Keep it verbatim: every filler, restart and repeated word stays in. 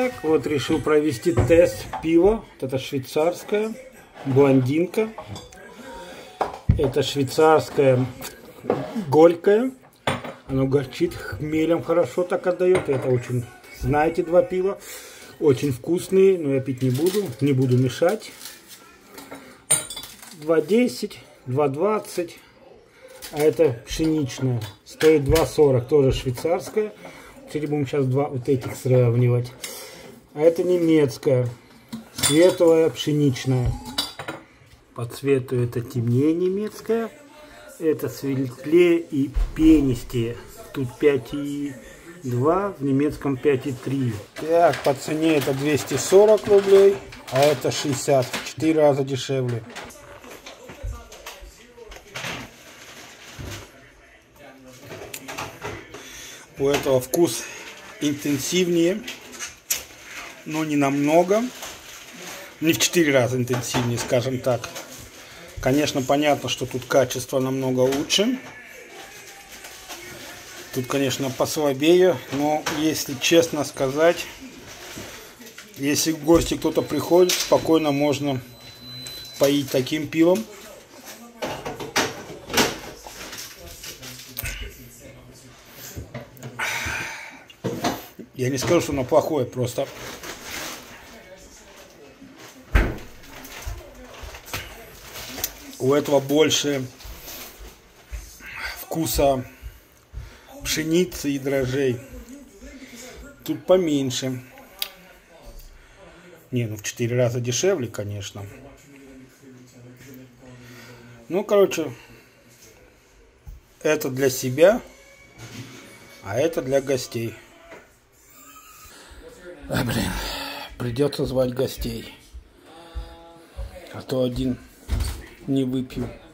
Так, вот решил провести тест пива. Вот это швейцарское, блондинка. Это швейцарское горькое. Оно горчит, хмелем хорошо так отдает. Это очень, знаете, два пива. Очень вкусные, но я пить не буду. Не буду мешать. два десять, два двадцать. А это пшеничное. Стоит два сорок. Тоже швейцарское. Кстати, будем сейчас два вот этих сравнивать. А это немецкая. Светлая, пшеничная. По цвету это темнее немецкая. Это светлее и пенистее. Тут пять и два, в немецком пять и три. Так, по цене это двести сорок рублей, а это шестьдесят. В четыре раза дешевле. У этого вкус интенсивнее, но не намного. Не в четыре раза интенсивнее, скажем так. Конечно, понятно, что тут качество намного лучше. Тут, конечно, послабее, но если честно сказать, если в гости кто-то приходит, спокойно можно поить таким пивом. Я не скажу, что оно плохое, просто у этого больше вкуса пшеницы и дрожжей. Тут поменьше. Не, ну в четыре раза дешевле, конечно. Ну, короче, это для себя, а это для гостей. А, блин, придется звать гостей. А то один не выпью.